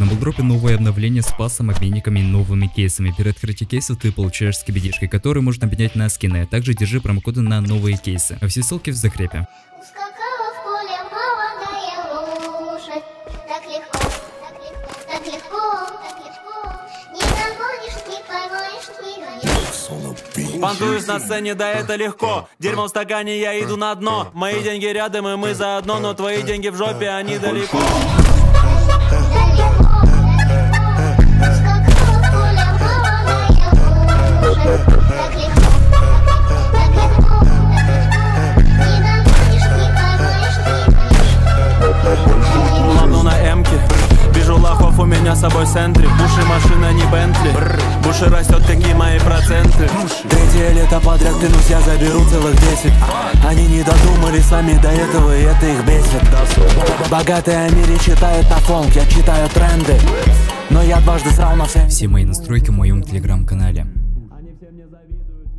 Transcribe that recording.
На Булдропе новое обновление с пассом, обменниками и новыми кейсами. При открытии кейсов ты получаешь скибидишки, которые можно обменять на скины, а также держи промокоды на новые кейсы. А все ссылки в закрепе. Понтуюсь на сцене, да это легко. Дерьмо в стакане, я иду на дно. Мои деньги рядом, и мы заодно, но твои деньги в жопе, они далеко. Ладно на эмке. Вижу лохов, у меня с собой сентри. Буши машина, не Бентли. Буши растет, какие мои проценты. Третье лето подряд, клянусь, я заберу целых 10. Они не додумались сами до этого, и это их бесит. Богатые о мире читают на фонг, я читаю тренды. Но я дважды срал на все. Все мои настройки в моем телеграм-канале. Они все мне завидуют.